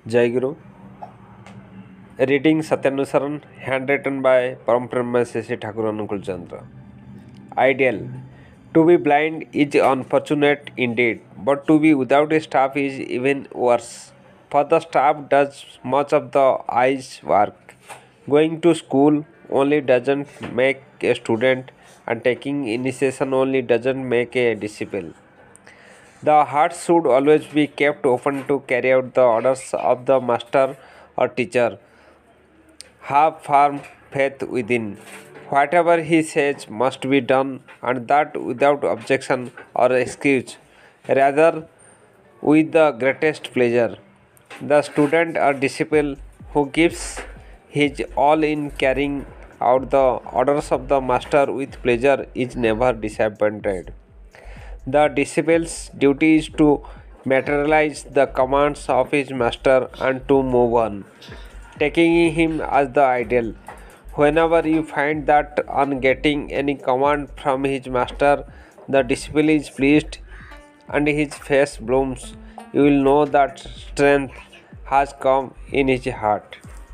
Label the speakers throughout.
Speaker 1: Jai Guru. Reading Satyanusaran, handwritten by Parambrahma Shashi Thakur Anukul Chandra. Ideal. To be blind is unfortunate indeed, but to be without a staff is even worse. For the staff does much of the eye's work. Going to school only doesn't make a student, and taking initiation only doesn't make a disciple. The heart should always be kept open to carry out the orders of the master or teacher. Have firm faith within. Whatever he says must be done, and that without objection or excuse, rather with the greatest pleasure. The student or disciple who gives his all in carrying out the orders of the master with pleasure is never disappointed. The disciple's duty is to materialize the commands of his master and to move on, taking him as the ideal. Whenever you find that on getting any command from his master, the disciple is pleased and his face blooms, you will know that strength has come in his heart.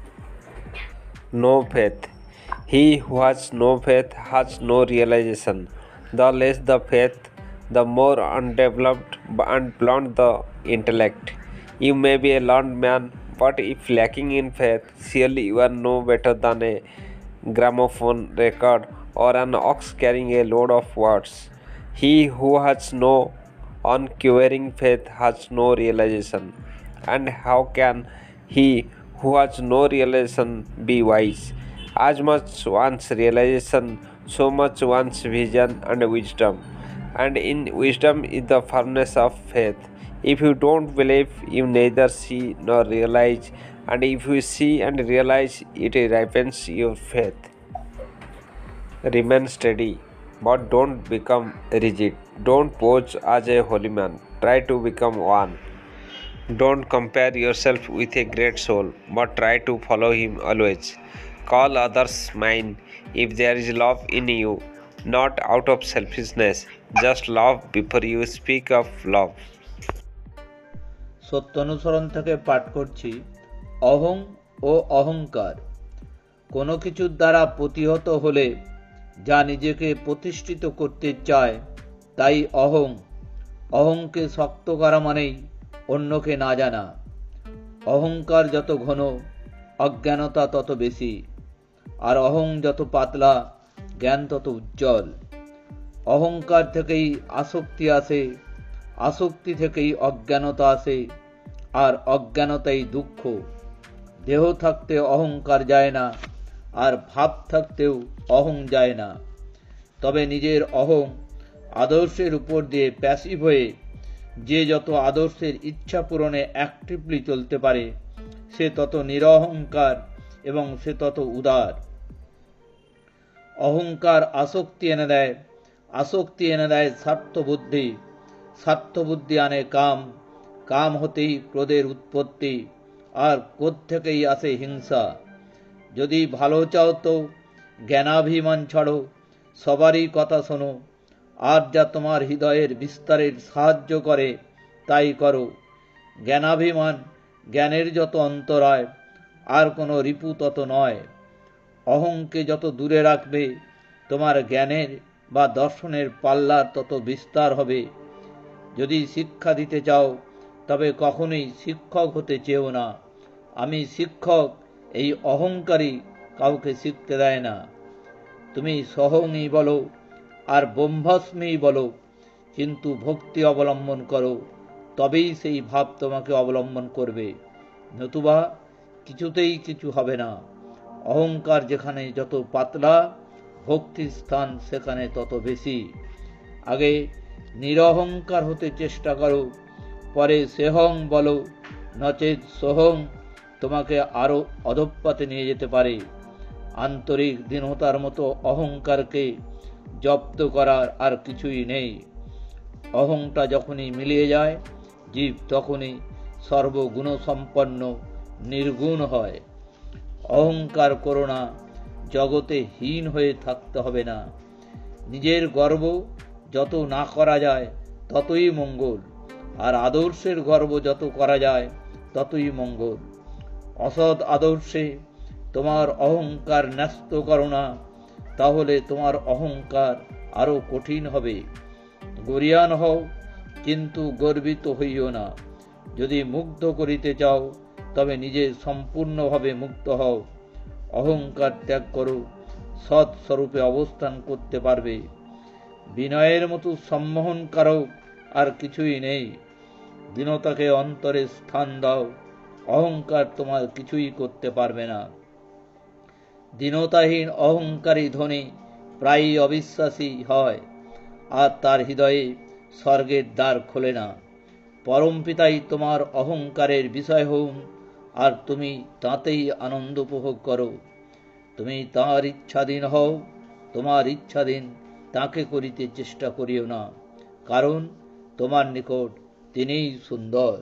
Speaker 1: No faith. He who has no faith has no realization. The less the faith, the more undeveloped and blunt the intellect. You may be a learned man, but if lacking in faith, surely you are no better than a gramophone record or an ox carrying a load of words. He who has no unquivering faith has no realization. And how can he who has no realization be wise? As much wants realization, so much wants vision and wisdom. And in wisdom is the firmness of faith. If you don't believe, you neither see nor realize, and if you see and realize, it ripens your faith. Remain steady, but don't become rigid. Don't pose as a holy man. Try to become one. Don't compare yourself with a great soul, but try to follow him always. Call others mine if there is love in you, not out of selfishness. Just love before you speak of love.
Speaker 2: সত্য অনুসরণ থেকে পাঠ করছি। অহং ও অহংকার কোনো কিছুর দ্বারা প্রতিহত হলে যা নিজেকে প্রতিষ্ঠিত করতে চায় তাই অহং। অহংকে শক্ত করা মানেই অন্যকে না জানা। অহংকার যত ঘন, অজ্ঞানতা তত বেশি, আর অহং যত পাতলা, জ্ঞান তত উজ্জ্বল। অহংকার থেকেই আসক্তি আসে, আসক্তি থেকেই অজ্ঞানতা আসে, আর অজ্ঞানতাই দুঃখ। দেহ থাকতে অহংকার যায় না, আর ভাব থাকতেও অহং যায় না। তবে নিজের অহং আদর্শের উপর দিয়ে প্যাসিভ হয়ে যে যত আদর্শের ইচ্ছা পূরণে অ্যাক্টিভলি চলতে পারে, সে তত নিরহংকার এবং সে তত উদার। অহংকার আসক্তি এনে দেয়, আসক্তি এনে দেয় স্বার্থবুদ্ধি, স্বার্থবুদ্ধি আনে কাম, কাম হতেই ক্রোধের উৎপত্তি, আর ক্রোধ থেকেই আসে হিংসা। যদি ভালো চাও তো জ্ঞানাভিমান ছাড়ো, সবারই কথা শোনো, আর যা তোমার হৃদয়ের বিস্তারের সাহায্য করে তাই করো। জ্ঞানাভিমান জ্ঞানের যত অন্তরায়, আর কোনো রিপু তত নয়। অহংকে যত দূরে রাখবে, তোমার জ্ঞানের বা দর্শনের পাল্লার তত বিস্তার হবে। যদি শিক্ষা দিতে চাও, তবে কখনোই শিক্ষক হতে চেও না। আমি শিক্ষক, এই অহংকারী কাউকে শিখতে দেয় না। তুমি সহংই বলো আর ব্রহ্মাস্মিই বলো, কিন্তু ভক্তি অবলম্বন করো, তবেই সেই ভাব তোমাকে অবলম্বন করবে, নতুবা কিছুতেই কিছু হবে না। অহংকার যেখানে যত পাতলা, ভক্তির স্থান সেখানে তত বেশি। আগে নিরহংকার হতে চেষ্টা করো, পরে সেহং বলো, নচেৎ সোহং তোমাকে আরো অধঃপাতে নিয়ে যেতে পারে। আন্তরিক দীনতার মতো অহংকারকে জব্দ করার আর কিছুই নেই। অহংটা যখনই মিলিয়ে যায়, জীব তখনই সর্বগুণসম্পন্ন নির্গুণ হয়। অহংকার করো না, জগতে হীন হয়ে থাকতে হবে না। নিজের গর্ব যত না করা যায় ততই মঙ্গল, আর আদর্শের গর্ব যত করা যায় ততই মঙ্গল। অসৎ আদর্শে তোমার অহংকার ন্যস্ত করো না, তাহলে তোমার অহংকার আরো কঠিন হবে। গরীয়ান হও, কিন্তু গর্বিত হইও না। যদি মুগ্ধ করিতে চাও, তবে নিজে সম্পূর্ণভাবে মুক্ত হও। অহংকার ত্যাগ করো, সৎ স্বরূপে অবস্থান করতে পারবে। বিনয়ের মতো সম্মোহনকারক আর কিছুই নেই। দীনতাকে অন্তরে স্থান দাও, অহংকার তোমার কিছুই করতে পারবে না। দীনতাহীন অহংকারী ধনী প্রায়ই অবিশ্বাসী হয়, আর তার হৃদয়ে স্বর্গের দ্বার খোলে না। পরমপিতাই তোমার অহংকারের বিষয় হন, আর তুমি তাতেই আনন্দ উপভোগ করো। তুমি তাঁর ইচ্ছাধীন হও, তোমার ইচ্ছাধীন তাকে করিতে চেষ্টা করিও না, কারণ তোমার নিকট তিনিই সুন্দর।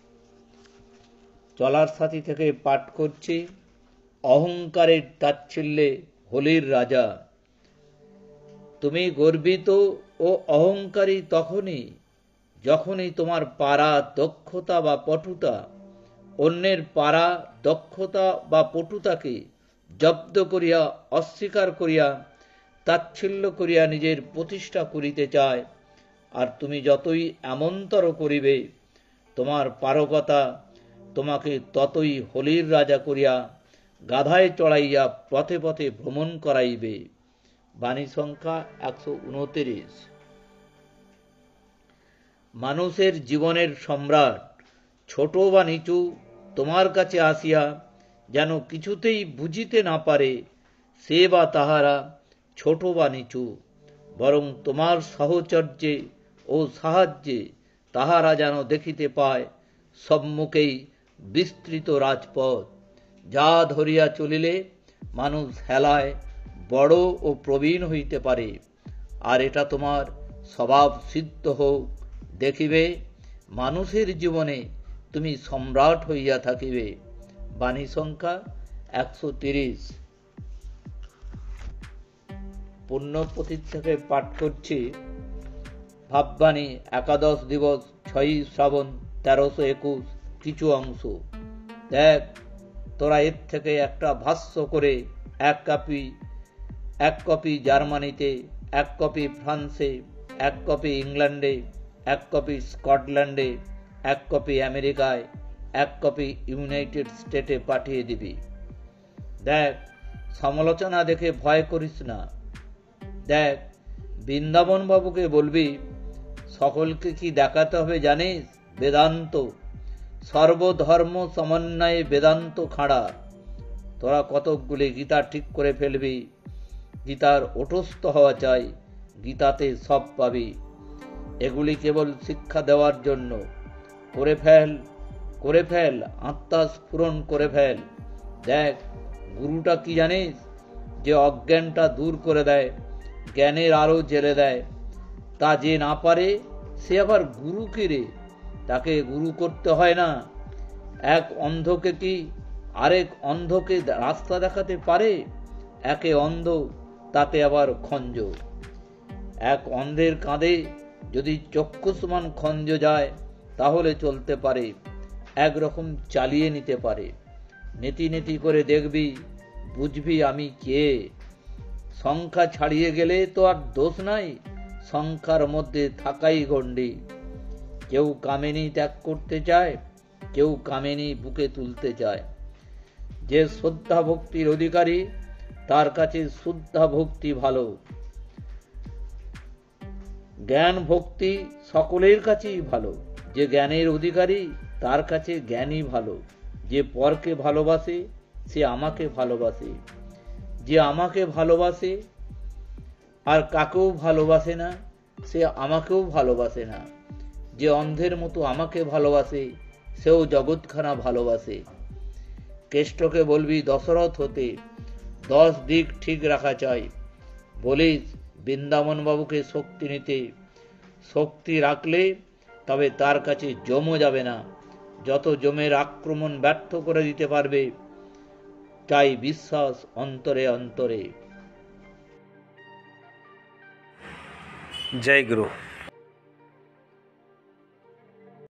Speaker 2: চলার সাথী থেকে পাঠ করছি। অহংকারের তাচ্ছিল্যে হোলির রাজা। তুমি গর্বিত ও অহংকারী যখনই তোমার পারা দক্ষতা বা পটুতা অন্যের পারা দক্ষতা বা পটুতাকে জব্দ করিয়া অস্বীকার করিয়া তাচ্ছিল্য করিয়া নিজের প্রতিষ্ঠা করিতে চায়। আর তুমি যতই এমনতর করিবে, তোমার পারকতা তোমাকে ততই হোলির রাজা করিয়া গাধায় চড়াইয়া পথে পথে ভ্রমণ করাইবে। বাণী সংখ্যা 129। মানুষের জীবনের সম্রাট ছোট বা নিচু তোমার কাছে আসিয়া যেন কিছুতেই বুঝিতে না পারে সে বা তাহারা ছোট বা নিচু, বরং তোমার সাহচর্যে ও সাহায্যে তাহারা যেন দেখিতে পায় সম্মুখেই বিস্তৃত রাজপথ, যা ধরিয়া চলিলে মানুষ হেলায় বড় ও প্রবীণ হইতে পারে। আর এটা তোমার স্বভাব সিদ্ধ হোক, দেখিবে মানুষের জীবনে তুমি সম্রাট হইয়া থাকিবে। বাণী সংখ্যা 130। পুণ্যপথি থেকে পাঠ করছি। ভাববাণী, একাদশ দিবস, 6ই শ্রাবণ, 1321, কিছু অংশ। দেখ, তোরা এর থেকে একটা ভাষ্য করে এক কপি জার্মানিতে, এক কপি ফ্রান্সে, এক কপি ইংল্যান্ডে, এক কপি স্কটল্যান্ডে, এক কপি আমেরিকায়, এক কপি ইউনাইটেড স্টেটে পাঠিয়ে দিবি। দেখ, সমালোচনা দেখে ভয় করিস না। দেখ, বৃন্দাবন বাবুকে বলবি, সকলকে কি দেখাতে হবে জানিস? বেদান্ত। সর্বধর্ম সমন্বয়ে বেদান্ত খাড়া। তোরা কতকগুলি গীতা ঠিক করে ফেলবি। গীতার ওঠস্থ হওয়া চাই, গীতাতে সব পাবি। এগুলি কেবল শিক্ষা দেওয়ার জন্য। করে ফেল, আত্মা স্ফুরণ করে ফেল। দেখ, গুরুটা কি জানিস? যে অজ্ঞানটা দূর করে দেয়, জ্ঞানের আলো জেলে দেয়। তা যে না পারে, সে আবার গুরু কি রে? তাকে গুরু করতে হয় না। এক অন্ধকে কি আরেক অন্ধকে রাস্তা দেখাতে পারে? একে অন্ধ, তাতে আবার খঞ্জ। এক অন্ধের কাঁধে যদি চক্ষুষ্মান খঞ্জ যায়, তাহলে চলতে পারে, একরকম চালিয়ে নিতে পারে। নীতি নীতি করে দেখবি, বুঝবি আমি কে। সংখ্যা ছাড়িয়ে গেলে তো আর দোষ নাই, সংখ্যার মধ্যে থাকাই গণ্ডি। কেউ কামিনী ত্যাগ করতে চায়, কেউ কামিনী বুকে তুলতে চায়। যে শ্রদ্ধা ভক্তির অধিকারী, তার কাছে শ্রদ্ধা ভক্তি ভালো। জ্ঞান ভক্তি সকলের কাছেই ভালো। যে জ্ঞানের অধিকারী, তার কাছে জ্ঞানই ভালো। যে পরকে ভালোবাসে, সে আমাকে ভালোবাসে। যে আমাকে ভালোবাসে আর কাকেও ভালোবাসে না, সে আমাকেও ভালোবাসে না। যে অন্ধের মতো আমাকে ভালোবাসে, সেও জগৎখানা ভালোবাসে। কেষ্টকে বলবি দশরথ হতে, 10 দিক ঠিক রাখা চাই। বলিস বৃন্দাবন বাবুকে শক্তি নিতে। শক্তি রাখলে তবে তার কাছে জমও যাবে না। যত জমের আক্রমণ ব্যর্থ করে দিতে পারবে, চাই বিশ্বাস অন্তরে অন্তরে।
Speaker 1: জয় গুরু।